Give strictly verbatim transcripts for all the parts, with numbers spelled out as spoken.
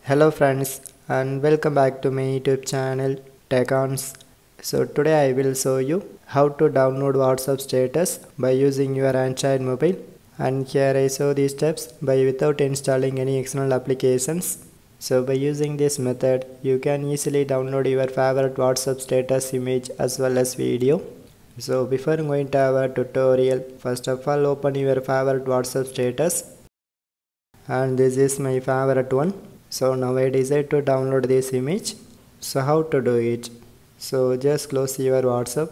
Hello friends and welcome back to my YouTube channel Tech-ons. So today I will show you how to download WhatsApp status by using your Android mobile, and here I show these steps by without installing any external applications. So by using this method you can easily download your favorite WhatsApp status image as well as video. So before going to our tutorial, first of all open your favorite WhatsApp status, and this is my favorite one. So now I decide to download this image. So how to do it? So just close your WhatsApp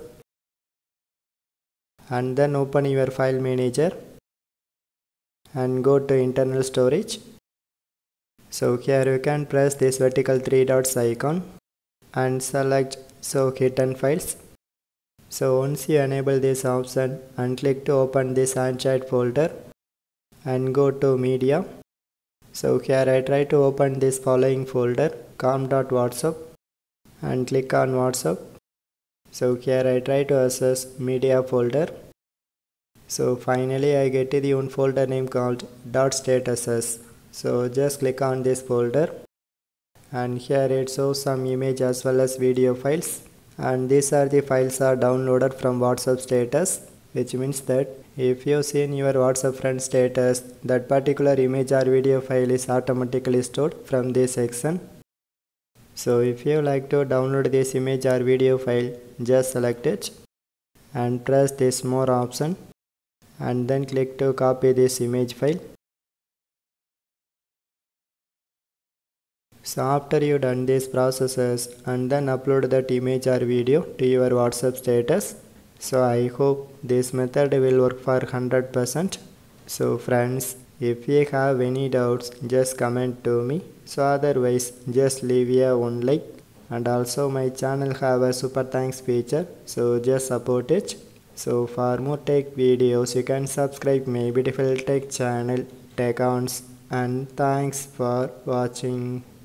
and then open your file manager and go to internal storage. So here you can press this vertical three dots icon and select show hidden files. So once you enable this option and click to open this Android folder and go to media. So here I try to open this following folder com.whatsapp and click on WhatsApp. So here I try to access media folder. So finally I get the one folder name called .statuses. So just click on this folder and here it shows some image as well as video files, and these are the files are downloaded from WhatsApp status, which means that if you see in your WhatsApp friend status, that particular image or video file is automatically stored from this section. So if you like to download this image or video file, just select it and press this more option and then click to copy this image file. So after you done these processes and then upload that image or video to your WhatsApp status. So I hope this method will work for one hundred percent. So friends, if you have any doubts, just comment to me. So otherwise just leave a one like, and also my channel have a super thanks feature, so just support it. So for more tech videos you can subscribe my beautiful tech channel Tech-ons, and thanks for watching.